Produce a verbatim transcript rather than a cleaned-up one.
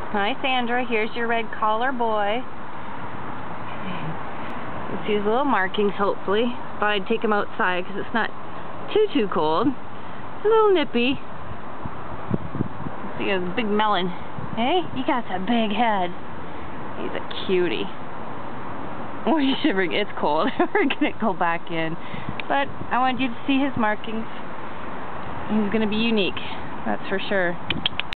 Hi Sandra, here's your red collar boy. You see his little markings hopefully. Thought I'd take him outside because it's not too too cold. It's a little nippy. See, he has a big melon. Hey, you got that big head. He's a cutie. Oh, you're shivering. It's cold. We're gonna go back in. But I wanted you to see his markings. He's gonna be unique, that's for sure.